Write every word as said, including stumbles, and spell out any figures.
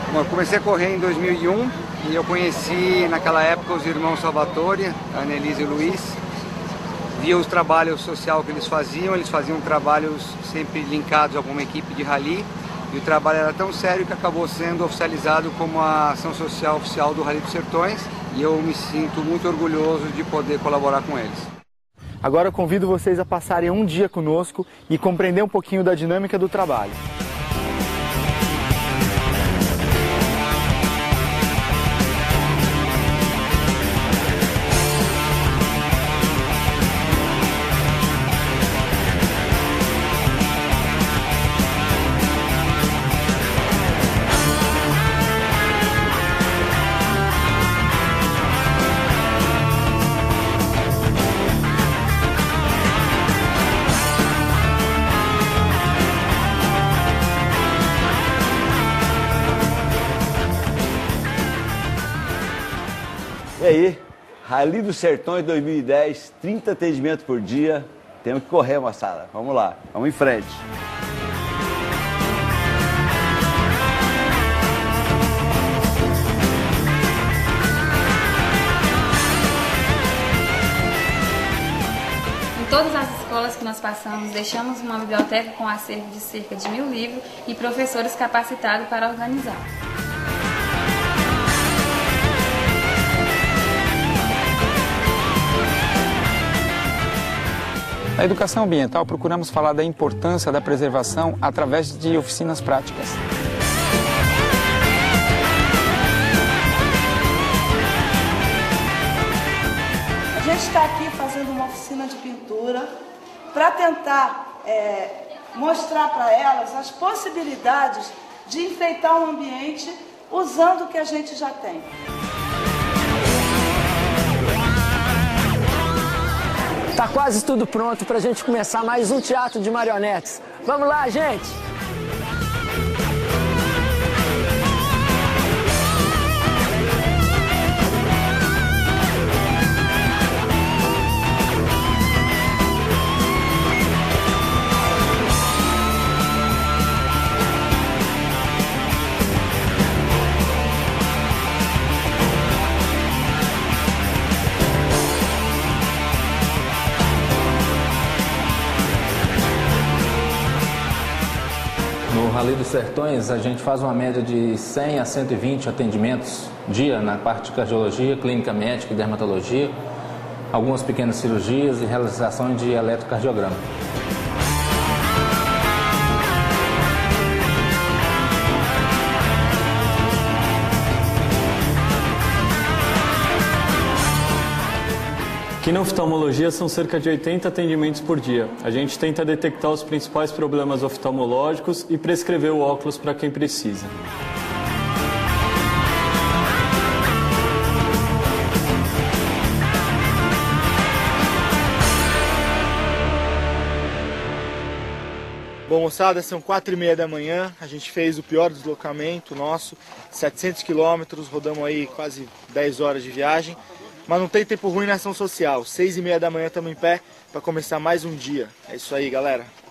Bom, eu comecei a correr em dois mil e um e eu conheci naquela época os irmãos Salvatore, a Annelise e o Luiz. Via os trabalhos sociais que eles faziam, eles faziam trabalhos sempre linkados a alguma equipe de rally. E o trabalho era tão sério que acabou sendo oficializado como a ação social oficial do Rally dos Sertões. E eu me sinto muito orgulhoso de poder colaborar com eles. Agora eu convido vocês a passarem um dia conosco e compreender um pouquinho da dinâmica do trabalho. E aí, Rally dos Sertões dois mil e dez, trinta atendimentos por dia. Temos que correr, moçada. Vamos lá, vamos em frente. Em todas as escolas que nós passamos, deixamos uma biblioteca com acervo de cerca de mil livros e professores capacitados para organizar. Na educação ambiental, procuramos falar da importância da preservação através de oficinas práticas. A gente está aqui fazendo uma oficina de pintura para tentar é, mostrar para elas as possibilidades de enfeitar o ambiente usando o que a gente já tem. Tá quase tudo pronto para a gente começar mais um teatro de marionetes. Vamos lá, gente! No Rally dos Sertões, a gente faz uma média de cem a cento e vinte atendimentos dia na parte de cardiologia, clínica médica e dermatologia, algumas pequenas cirurgias e realização de eletrocardiograma. Aqui na oftalmologia são cerca de oitenta atendimentos por dia. A gente tenta detectar os principais problemas oftalmológicos e prescrever o óculos para quem precisa. Bom, moçada, são quatro e meia da manhã, a gente fez o pior deslocamento nosso, setecentos quilômetros, rodamos aí quase dez horas de viagem. Mas não tem tempo ruim na ação social. Seis e meia da manhã estamos em pé para começar mais um dia. É isso aí, galera.